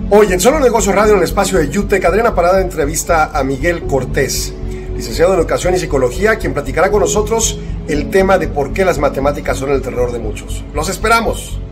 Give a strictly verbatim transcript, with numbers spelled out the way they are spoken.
Hoy en Solo Negocios Radio, en el espacio de UTEC, Adriana Parada entrevista a Miguel Cortés, licenciado en Educación y Psicología, quien platicará con nosotros el tema de por qué las matemáticas son el terror de muchos. ¡Los esperamos!